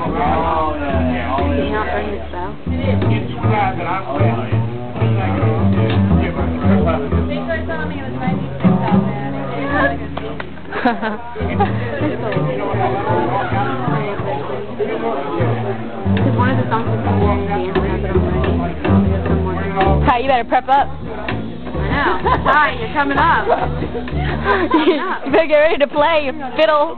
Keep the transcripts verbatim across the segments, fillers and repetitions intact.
Can you not bring this bow? Because one of the songs is called Dance and I have it already. Hi, you better prep up. I know. Hi, you're coming up. You better get ready to play your fiddle.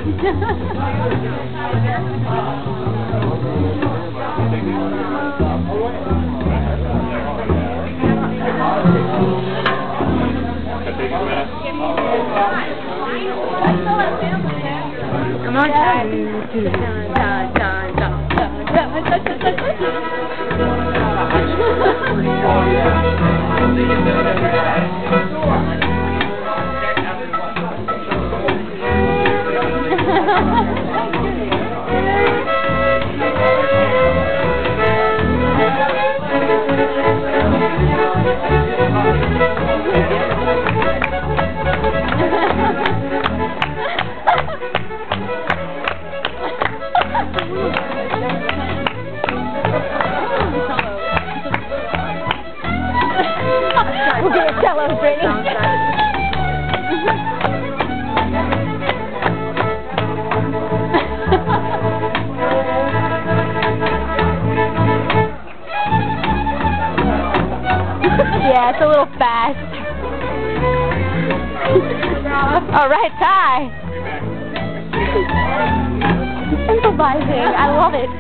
Come on, time. We'll get your cello, Brittany. Yeah, it's a little fast. All right, Ty. Improvising. I love it.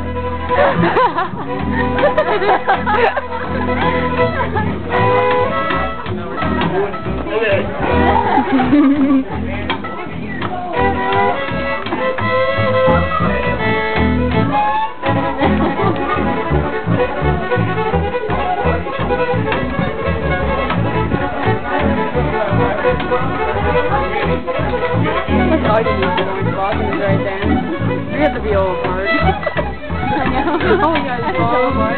It's hard to use it on the bottom is right there. We have the viola part. I know. Oh my god, it's viola part.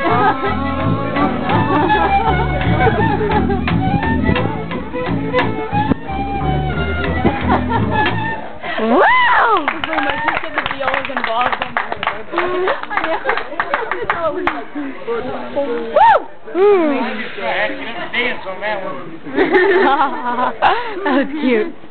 Wow! It's very much just that the viola's involved in that. I know. Woo! Mm. Dance on that one. That was cute.